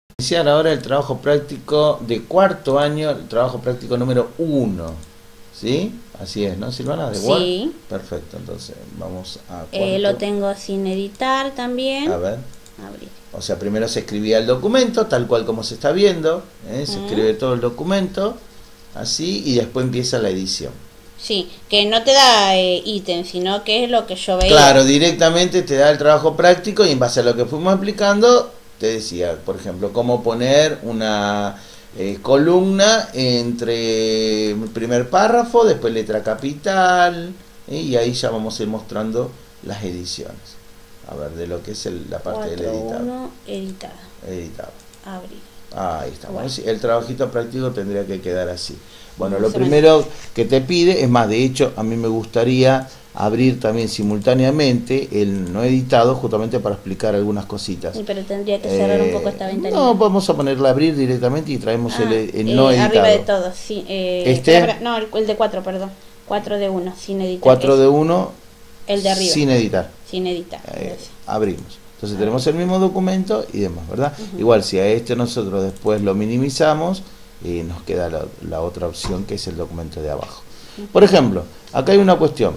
Iniciar ahora el trabajo práctico de cuarto año, el trabajo práctico número 1. ¿Sí? Así es, ¿no, Silvana? ¿De Word? Sí. Perfecto, entonces vamos a cuarto. Lo tengo sin editar también. A ver. Abrir. O sea, primero se escribía el documento, tal cual como se está viendo. Se escribe todo el documento, así, y después empieza la edición. Sí, que no te da ítem, sino que es lo que yo veía. Claro, directamente te da el trabajo práctico y en base a lo que fuimos explicando, te decía, por ejemplo, cómo poner una columna entre el primer párrafo, después letra capital, y ahí ya vamos a ir mostrando las ediciones. A ver, de lo que es la parte del editado. Editado. Abrir. Ahí está. Bueno. El trabajito práctico tendría que quedar así. Bueno, lo primero que te pide, es más, de hecho, a mí me gustaría abrir también simultáneamente el no editado, justamente para explicar algunas cositas. Sí, pero tendría que cerrar un poco esta ventanilla. No, vamos a ponerla a abrir directamente y traemos el no editado. Arriba de todo, sí. No, el de 4, perdón. 4 de 1, sin editar. 4 de 1. El de arriba. Sin editar. Sin editar. Abrimos. Entonces tenemos el mismo documento y demás, ¿verdad? Igual si a este nosotros después lo minimizamos, nos queda la otra opción, que es el documento de abajo. Por ejemplo, acá hay una cuestión.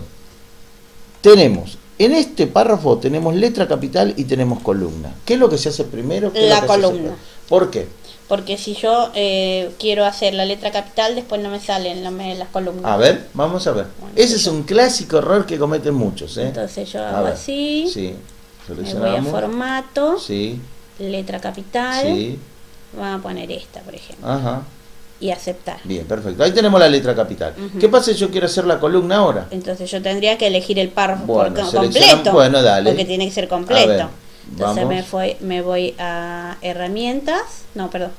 Tenemos, en este párrafo tenemos letra capital y tenemos columna. ¿Qué es lo que se hace primero? La columna. ¿Por qué? Porque si yo quiero hacer la letra capital, después no me salen las columnas. A ver, vamos a ver. Bueno, ese es un clásico error que cometen muchos. Entonces yo hago así. Sí. Me voy a formato. Sí. Letra capital. Sí. Vamos a poner esta, por ejemplo. Ajá. Y aceptar. Bien, perfecto. Ahí tenemos la letra capital. ¿Qué pasa si yo quiero hacer la columna ahora? Entonces yo tendría que elegir el párrafo completo. Bueno, dale. Porque tiene que ser completo. Ver, entonces me voy a herramientas. No, perdón.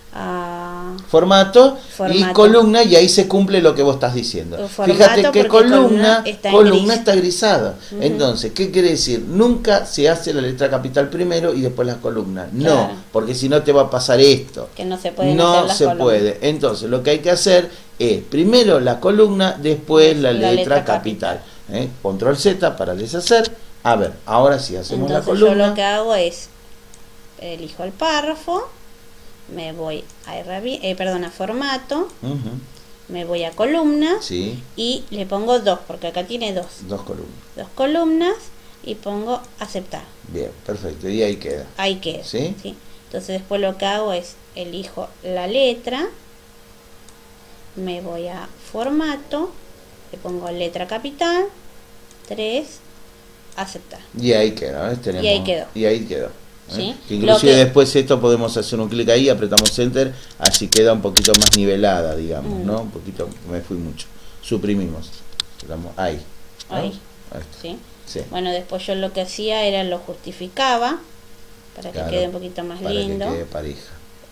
A formato y columna, y ahí se cumple lo que vos estás diciendo. Fíjate que columna está grisada. Entonces, ¿qué quiere decir? Nunca se hace la letra capital primero y después las columnas. Claro. No, porque si no te va a pasar esto. Que no se puede. No se puede. Entonces, lo que hay que hacer es primero la columna, después la letra capital. Control Z para deshacer. A ver, ahora sí hacemos la columna. Yo lo que hago es elijo el párrafo. Me voy a formato, me voy a columna, y le pongo 2, porque acá tiene 2. 2 columnas. 2 columnas y pongo aceptar. Bien, perfecto, y ahí queda. Ahí queda. ¿Sí? Sí. Entonces después lo que hago es elijo la letra, me voy a formato, le pongo letra capital, 3, aceptar. Y ahí queda, ¿ves? Y ahí quedó. ¿Sí? Que inclusive después esto podemos hacer un clic ahí, apretamos enter, así queda un poquito más nivelada, digamos, ¿no? Un poquito, me fui mucho. Suprimimos. Ahí. ¿no? Ahí. ¿Sí? Bueno, después yo lo que hacía era lo justificaba para que quede un poquito más lindo. Para que quede pareja.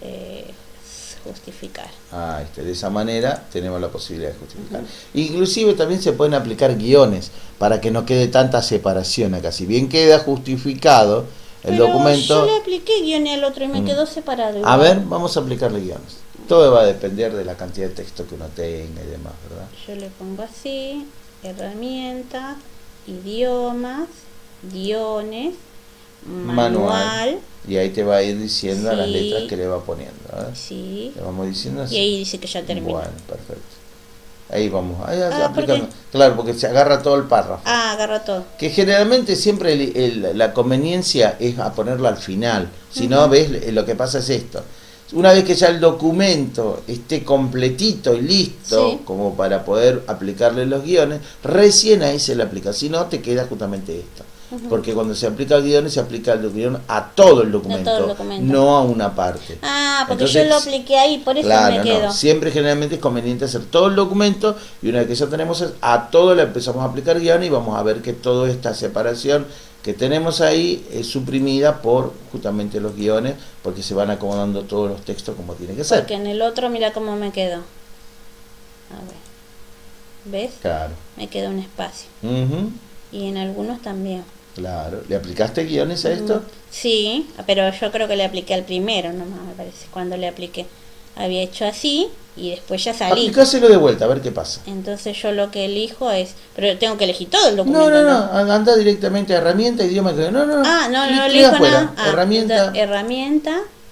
Justificar. De esa manera tenemos la posibilidad de justificar. Inclusive también se pueden aplicar guiones para que no quede tanta separación acá. Si bien queda justificado el documento, yo le apliqué guiones al otro y me quedó separado. A ver, vamos a aplicarle guiones. Todo va a depender de la cantidad de texto que uno tenga y demás, ¿verdad? Yo le pongo así: herramientas, idiomas, guiones, manual. Y ahí te va a ir diciendo las letras que le va poniendo, ¿verdad? Sí. Le vamos diciendo así. Y ahí dice que ya terminó. Bueno, perfecto. Ahí vamos, aplicando. Claro, porque se agarra todo el párrafo. Agarra todo. Que generalmente siempre la conveniencia es a ponerlo al final. Si no, ves, lo que pasa es esto. Una vez que ya el documento esté completito y listo, como para poder aplicarle los guiones, recién ahí se le aplica. Si no, te queda justamente esto. Porque cuando se aplica el guión, se aplica el guión a todo el documento, no a una parte. Porque entonces, yo lo apliqué ahí, por eso me quedo. No. Siempre generalmente es conveniente hacer todo el documento, y una vez que ya tenemos a todo le empezamos a aplicar guión, y vamos a ver que toda esta separación que tenemos ahí es suprimida por justamente los guiones, porque se van acomodando todos los textos como tiene que ser. Porque en el otro mira cómo me quedó. A ver. ¿Ves? Claro. Me queda un espacio. Y en algunos también. Claro. ¿Le aplicaste guiones a esto? Sí, pero yo creo que le apliqué al primero nomás, me parece. Cuando le apliqué, había hecho así y después ya salí. Aplicáselo de vuelta, a ver qué pasa. Entonces yo lo que elijo es... Pero tengo que elegir todo el documento. No, anda directamente a herramienta, idioma... No elijo nada. Herramienta. Herramienta,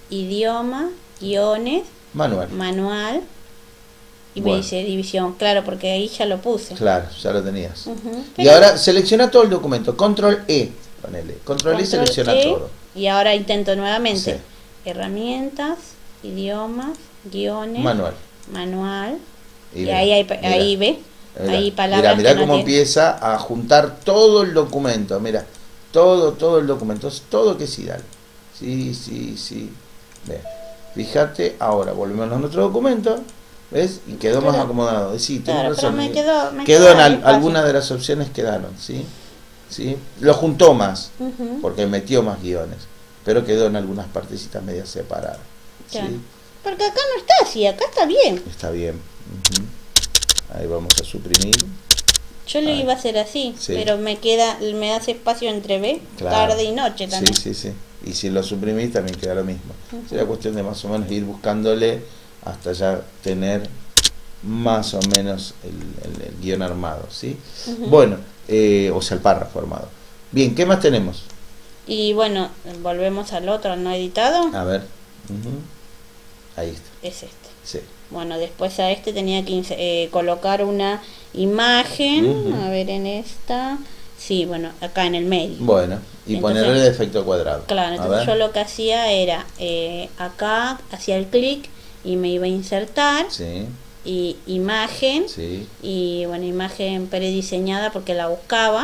idioma, guiones, manual. Y me dice división, claro, porque ahí ya lo puse. Claro, ya lo tenías. Y ahora selecciona todo el documento, control E, ponele. Control E selecciona todo. Y ahora intento nuevamente. Sí. Herramientas, idiomas, guiones, manual. Y ahí ve, ahí palabras. Mira cómo empieza a juntar todo el documento, mira, todo el documento, todo que sí, dale. Sí. Ve. Fíjate, ahora volvemos a nuestro documento. ¿Ves? Y quedó más acomodado. Sí, tengo razón. Me quedó en algunas de las opciones quedaron, ¿sí? Lo juntó más, porque metió más guiones, pero quedó en algunas partecitas medias separadas. Claro. ¿Sí? Porque acá no está así, acá está bien. Está bien. Ahí vamos a suprimir. Yo lo iba a hacer así, pero me hace espacio entre B, tarde y noche también. Sí. Y si lo suprimís también queda lo mismo. Sería cuestión de más o menos ir buscándole hasta ya tener más o menos el guión armado, ¿sí? Bueno, o sea, el párrafo armado. Bien, ¿qué más tenemos? Y bueno, volvemos al otro, no editado. A ver. Ahí está. Es este. Sí. Bueno, después a este tenía que colocar una imagen, a ver en esta. Sí, bueno, acá en el medio. Bueno, y ponerle el efecto cuadrado. Claro, entonces yo lo que hacía era, acá hacía el clic y me iba a insertar. Sí. Y imagen. Sí. Y bueno, imagen prediseñada porque la buscaba.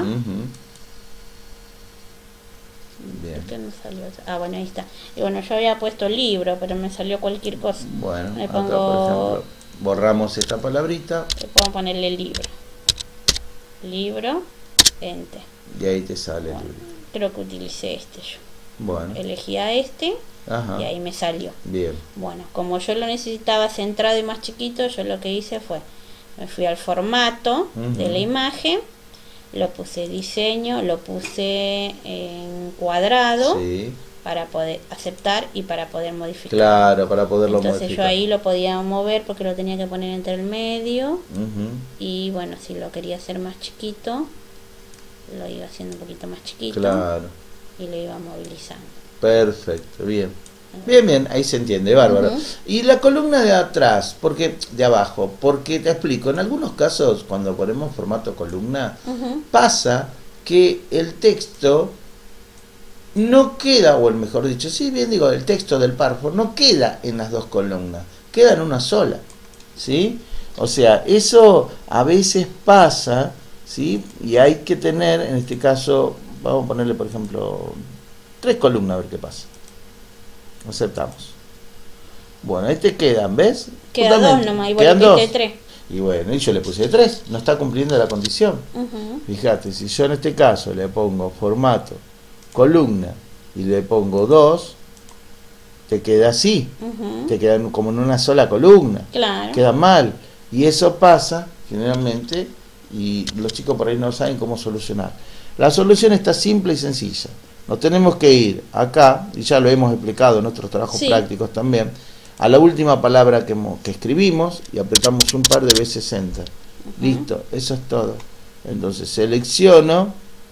Bien. ¿Por qué no salió? Ah, bueno, ahí está. Y bueno, yo había puesto libro, pero me salió cualquier cosa. Bueno, le pongo, acá, por ejemplo, borramos esta palabrita. Le puedo ponerle libro. Libro, enter. Y ahí te sale el libro. Creo que utilicé este yo. Bueno. Elegí a este. Ajá. Y ahí me salió. Bien. Bueno, como yo lo necesitaba centrado y más chiquito, yo lo que hice fue, me fui al formato de la imagen, lo puse diseño, lo puse en cuadrado para poder aceptar y para poder modificar. Claro, para poderlo modificar. Entonces yo modificar. ahí lo podía mover porque lo tenía que poner entre el medio. Y bueno, si lo quería hacer más chiquito, lo iba haciendo un poquito más chiquito. Claro. Y lo iba movilizando. Perfecto, bien. Bien, ahí se entiende, bárbaro. Y la columna de atrás, porque de abajo, porque te explico, en algunos casos cuando ponemos formato columna, pasa que el texto no queda, o el mejor dicho, el texto del párrafo no queda en las dos columnas, queda en una sola, ¿sí? O sea, eso a veces pasa, ¿sí? Y hay que tener, en este caso, vamos a ponerle, por ejemplo, 3 columnas a ver qué pasa. Aceptamos. Bueno, ahí te quedan, ¿ves? Quedan 2 nomás, y vos le pusiste 3. Y bueno, y yo le puse 3, no está cumpliendo la condición. Fíjate, si yo en este caso le pongo formato, columna, y le pongo 2, te queda así, te quedan como en una sola columna. Claro. Queda mal. Y eso pasa, generalmente, y los chicos por ahí no saben cómo solucionar. La solución está simple y sencilla. Nos tenemos que ir acá, y ya lo hemos explicado en nuestros trabajos prácticos también, a la última palabra que escribimos y apretamos un par de veces Enter. Listo, eso es todo. Entonces selecciono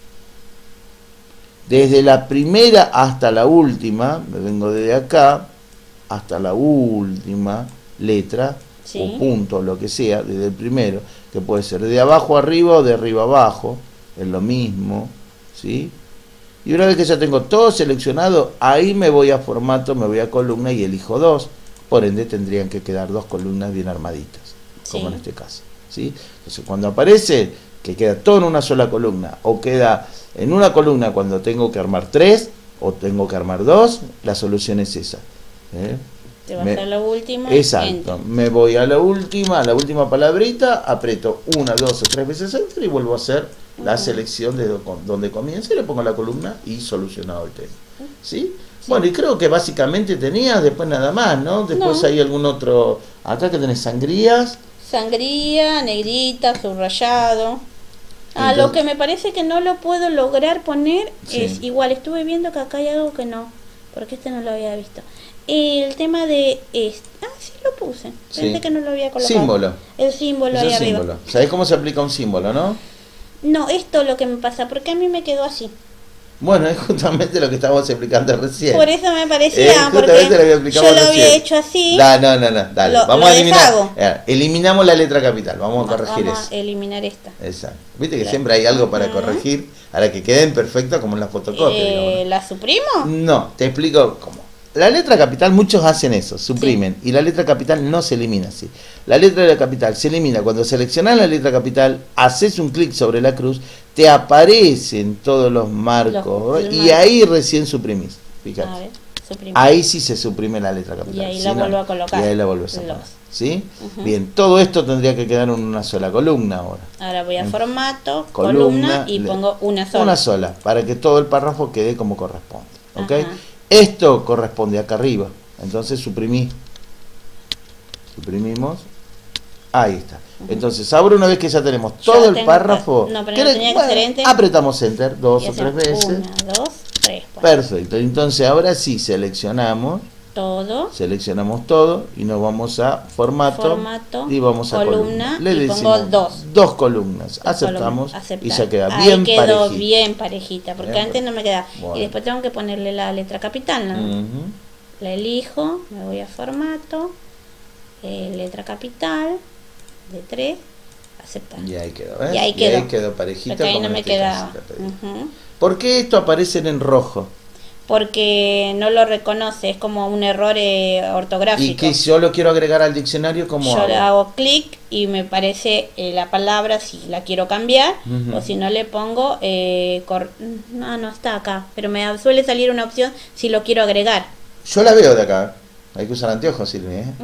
desde la primera hasta la última, me vengo desde acá hasta la última letra o punto, lo que sea, desde el primero, que puede ser de abajo arriba o de arriba abajo, es lo mismo, ¿sí? Y una vez que ya tengo todo seleccionado, ahí me voy a formato, me voy a columna y elijo 2. Por ende tendrían que quedar 2 columnas bien armaditas, como en este caso, ¿sí? Entonces cuando aparece que queda todo en una sola columna, o queda en una columna cuando tengo que armar 3, o tengo que armar 2, la solución es esa. Te vas a la última. Exacto, me voy a la última palabrita, aprieto 1, 2 o 3 veces Enter y vuelvo a hacer la selección de donde comienza y le pongo la columna y solucionado el tema. ¿Sí? Bueno, y creo que básicamente tenías después nada más, ¿no? Después hay algún otro. Acá que tenés sangrías. Sangría, negrita, subrayado. Entonces, lo que me parece que no lo puedo lograr poner es igual. Estuve viendo que acá hay algo que no, porque este no lo había visto. El tema de sí lo puse. Pensé que no lo había colocado. Símbolo. El símbolo ahí arriba. ¿Sabés cómo se aplica un símbolo, no? No, esto es lo que me pasa, porque a mí me quedó así. Bueno, es justamente lo que estábamos explicando recién. Por eso me parecía, justamente porque lo que explicamos yo lo recién. había hecho así. No, dale. Vamos a eliminar. Deshago. Eliminamos la letra capital, vamos a corregir Vamos eso. a eliminar esta. Exacto. Viste que siempre hay algo para corregir, para que queden perfectas como en la fotocopia. Digamos, ¿no? ¿La suprimo? No, te explico cómo. La letra capital, muchos hacen eso, suprimen, y la letra capital no se elimina así. La letra de la capital se elimina cuando seleccionás la letra capital, haces un clic sobre la cruz, te aparecen todos los marcos, y ahí recién suprimís. Fíjate. A ver, suprimir. Ahí sí se suprime la letra capital. Y ahí si la no, vuelvo a colocar. Y ahí la vuelves a poner. ¿Sí? Bien, todo esto tendría que quedar en una sola columna ahora. Ahora voy a formato, columna y pongo una sola. Una sola, para que todo el párrafo quede como corresponde. ¿Ok? Ajá. Esto corresponde acá arriba. Entonces suprimimos. Ahí está. Entonces, ahora una vez que ya tenemos todo el párrafo, no, pero no tenía que ser enter. apretamos enter 2 o 3 veces. 1, 2, 3. Perfecto. Entonces, ahora sí seleccionamos todo y nos vamos a formato y vamos a columna. Le decimos pongo dos columnas. Aceptamos y ya queda ahí bien quedó parejita. bien parejita, porque Bien, antes no me quedaba. bueno. Y después tengo que ponerle la letra capital, ¿no? La elijo, me voy a formato, letra capital de 3, aceptar. Y ahí quedó, ¿ves? Y ahí quedó parejita. Porque ahí como no en me este quedaba. caso te pedí. ¿Por qué esto aparece en rojo? Porque no lo reconoce, es como un error ortográfico. Y que yo lo quiero agregar al diccionario, ¿cómo yo hago? le hago clic y me parece la palabra si la quiero cambiar, o si no le pongo no está acá, pero me suele salir una opción si lo quiero agregar. Yo la veo de acá. Hay que usar anteojos, Silvia, ¿eh?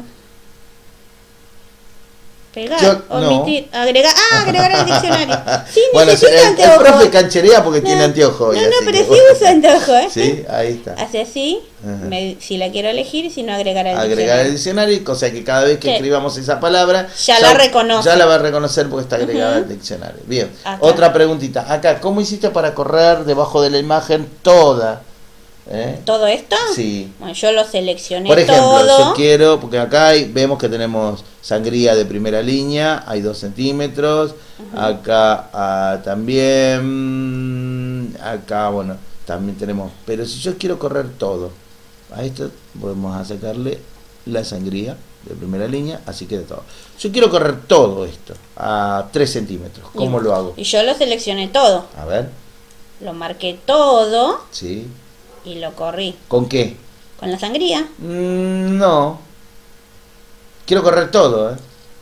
Pegar, omitir, agregar al diccionario. Sí, bueno, necesito el anteojos. profe cancherea porque tiene anteojos. No, pero sí uso anteojos, Sí, ahí está. Hace así, si la quiero elegir y si no agregar al agregar al diccionario, cosa que cada vez que escribamos esa palabra ya la reconoce. Ya la va a reconocer porque está agregada al diccionario. Bien, acá. Otra preguntita. Acá, ¿cómo hiciste para correr debajo de la imagen toda? ¿Todo esto? Sí. Bueno, yo lo seleccioné Por ejemplo, todo. yo quiero, porque acá vemos que tenemos sangría de primera línea, hay 2 centímetros, acá también, acá, bueno, también tenemos, pero si yo quiero correr todo, a esto podemos a sacarle la sangría de primera línea, así queda todo. Yo quiero correr todo esto a 3 centímetros, ¿cómo lo hago? Y yo lo seleccioné todo. A ver. Lo marqué todo. Sí. Y lo corrí. ¿Con qué? ¿Con la sangría? No. Quiero correr todo,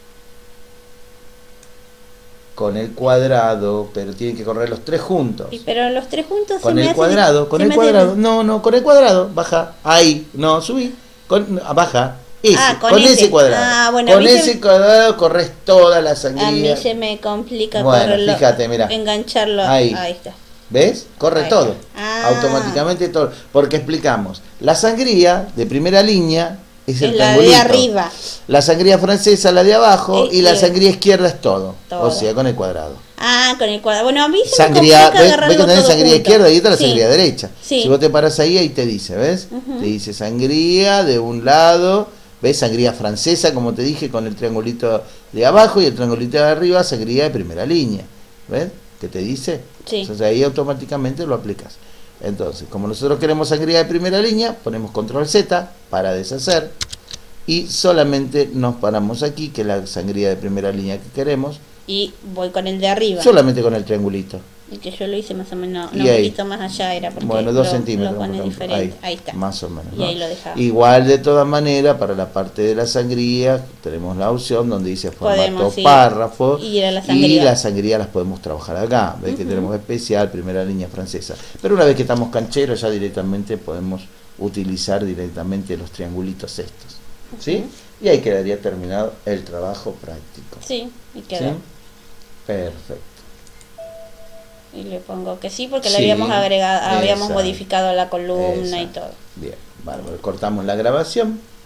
Con el cuadrado, pero tienen que correr los 3 juntos. Pero los 3 juntos con el cuadrado, con el cuadrado. No, con el cuadrado. Baja. Ahí. No, subí. Baja. Con ese cuadrado. Bueno, con ese cuadrado corres toda la sangría. A mí se me complica correrlo. Fíjate, mira. Engancharlo. Ahí está. ¿Ves? Corre ahí todo. Automáticamente todo. Porque explicamos. La sangría de primera línea es el la triangulito. de arriba. La sangría francesa, la de abajo. Y la sangría izquierda es todo. O sea, con el cuadrado. Con el cuadrado. Bueno, a mí se sangría, me complica ¿ves que tenés sangría junto. izquierda y otra la sangría derecha? Sí. Si vos te paras ahí te dice, ¿ves? Te dice sangría de un lado, ¿ves? Sangría francesa, como te dije, con el triangulito de abajo y el triangulito de arriba, sangría de primera línea. ¿Ves? ¿Qué te dice? Sí. Entonces ahí automáticamente lo aplicas. Entonces, como nosotros queremos sangría de primera línea, ponemos control Z para deshacer y solamente nos paramos aquí, que es la sangría de primera línea que queremos. Y voy con el de arriba. Solamente con el triangulito. Y que yo lo hice más o menos, y un poquito más allá era porque bueno, 2 centímetros. Lo pone diferente. Ahí está. Más o menos. Y ahí lo dejaba. Igual de todas maneras, para la parte de la sangría, tenemos la opción donde dice formato párrafo. Y la sangría las podemos trabajar acá. Ves que tenemos especial, primera línea francesa. Pero una vez que estamos cancheros, ya directamente podemos utilizar directamente los triangulitos estos. ¿Sí? Y ahí quedaría terminado el trabajo práctico. Sí, y quedó. ¿Sí? Perfecto. Y le pongo que sí, porque le habíamos agregado, habíamos modificado la columna y todo. Bien, bárbaro. Cortamos la grabación.